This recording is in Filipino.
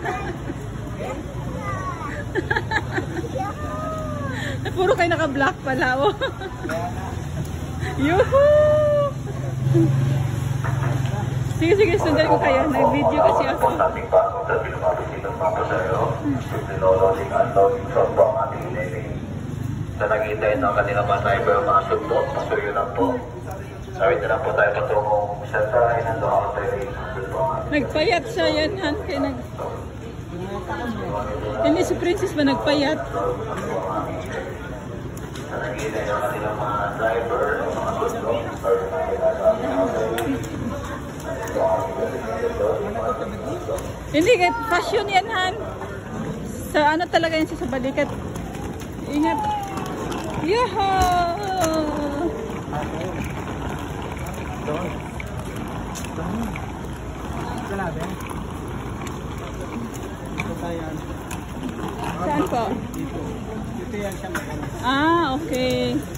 Puro kayo naka-black pala, oh. Yuhu! Sige, sige, sundan ko kayo. Nag-video kasi ako. Sa nakita ng kanila mga driver, mga sundo, pasuyo lang po. Sabi na lang po tayo patungong sa tayo ng doon tayo. Nagpayat siya yan, Han. Kaya Hindi si Princess ba nagpayat? Sa nakita ng kanila mga driver, mga sundo, Hindi, kahit fashion yan, Han. Sa ano talaga yan siya sa balikat. Ingat. Yaha! Saan po? Ah, okay.